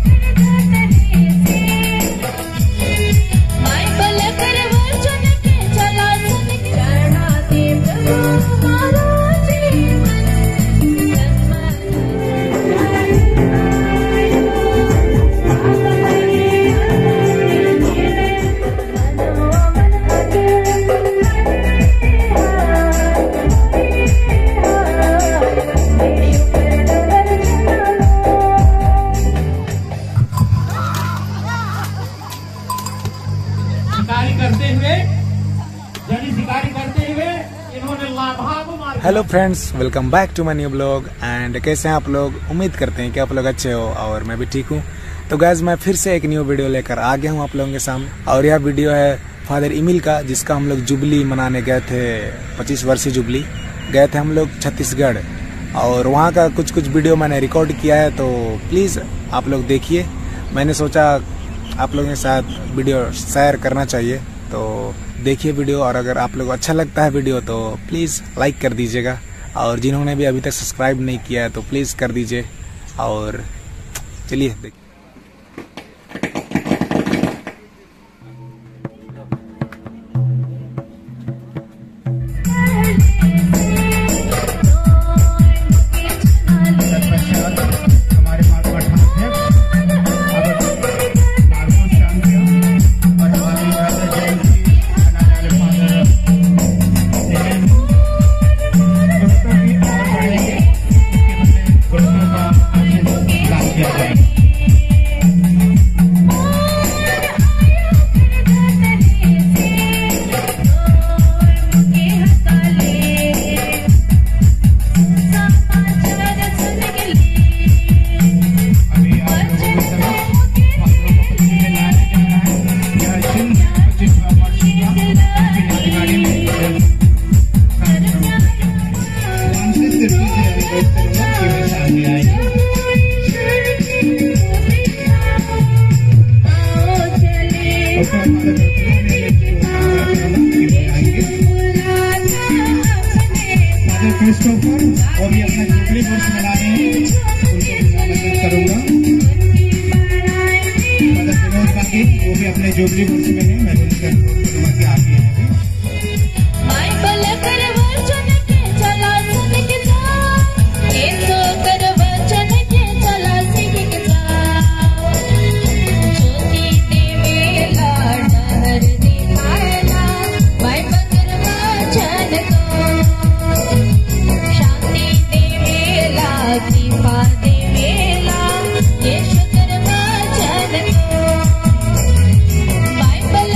Hello friends, welcome back to my new blog. And कैसे हैं आप लोग? उम्मीद करते हैं कि आप लोग अच्छे हो और मैं भी ठीक हूँ। तो गाइस, मैं फिर से एक न्यू वीडियो लेकर आ गया हूँ आप लोगों के सामने। और यह वीडियो है फादर इमिल का, जिसका हम लोग जुबली मनाने गए थे। 25 वर्षीय जुबली गए थे हम लोग छत्तीसगढ़, और वहाँ का कुछ वीडियो मैंने रिकॉर्ड किया है, तो प्लीज़ आप लोग देखिए। मैंने सोचा आप लोगों के साथ वीडियो शेयर करना चाहिए, तो देखिए वीडियो। और अगर आप लोग अच्छा लगता है वीडियो तो प्लीज़ लाइक कर दीजिएगा, और जिन्होंने भी अभी तक सब्सक्राइब नहीं किया है तो प्लीज़ कर दीजिए। और चलिए देखिए। क्रिस्टोफर और भी अपना जुबली वर्ष मना रहे हैं, उनको भी करूंगा। मदर विनोद बाकी वो भी अपने जुबली वर्ष में है, मैं उनके अनुरोध के आगे हैं। Bible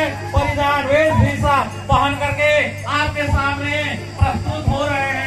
परिधान वेशभूषा पहन करके आपके सामने प्रस्तुत हो रहे हैं।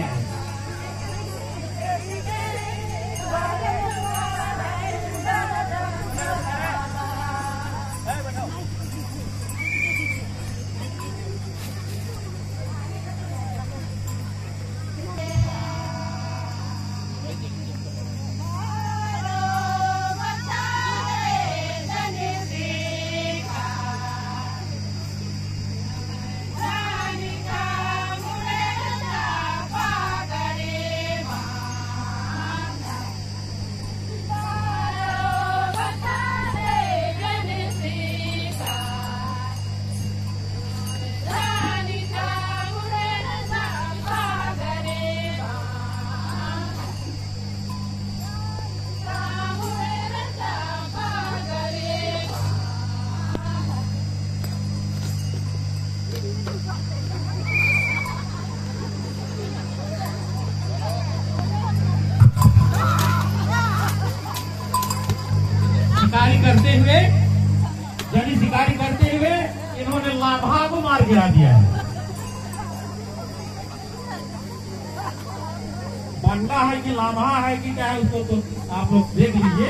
शिकारी करते हुए शिकारी करते हुए इन्होंने लाभा को मार गिरा दिया है। बंडा है कि लाभा है कि क्या है उसको तो आप लोग देख लीजिए।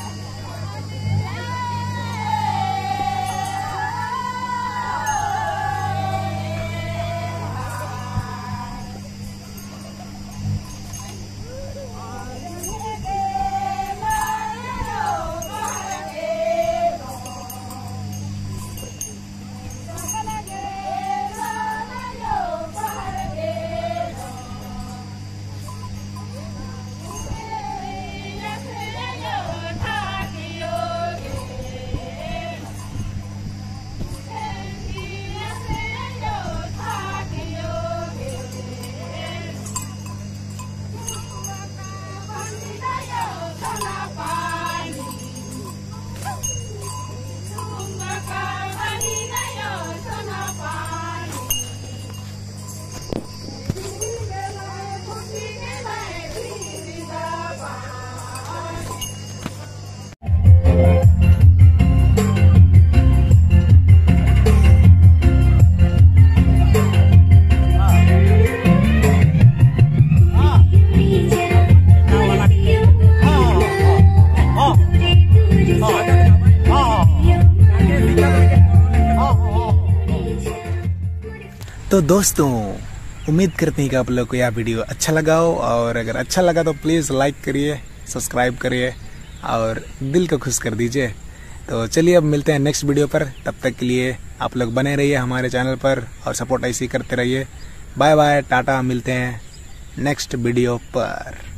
तो दोस्तों, उम्मीद करते हैं कि आप लोग को यह वीडियो अच्छा लगा हो, और अगर अच्छा लगा तो प्लीज़ लाइक करिए, सब्सक्राइब करिए और दिल को खुश कर दीजिए। तो चलिए अब मिलते हैं नेक्स्ट वीडियो पर। तब तक के लिए आप लोग बने रहिए हमारे चैनल पर और सपोर्ट ऐसे ही करते रहिए। बाय बाय, टाटा, मिलते हैं नेक्स्ट वीडियो पर।